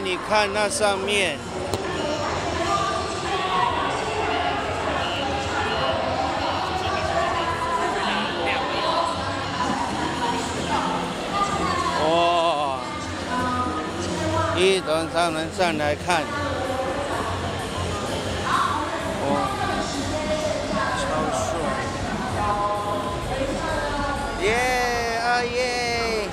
你看那上面。 哇！一等上人上来看，哇，超帅！耶啊耶！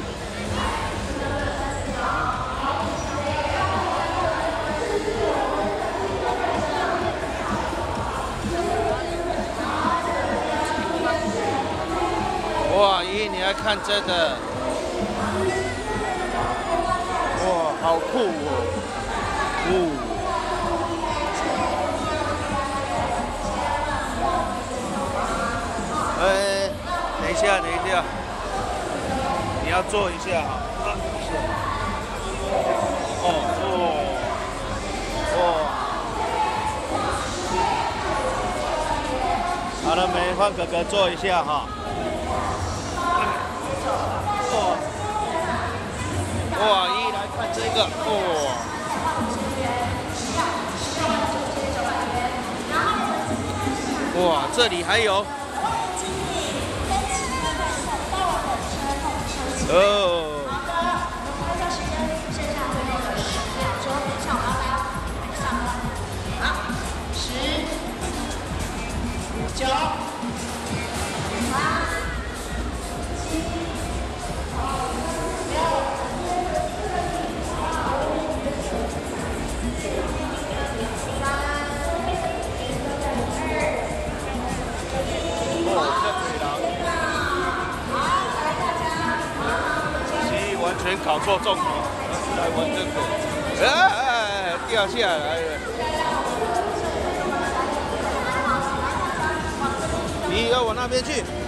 哇，咦，你来看这个。 哇，好酷哦！等一下，你要坐一下哈。好了没？换哥哥坐一下哈。哇，一来看这个，哇，这里还有，哦，10、9、8。 完全搞错重点，来玩这个，掉下来了。你要往那边去。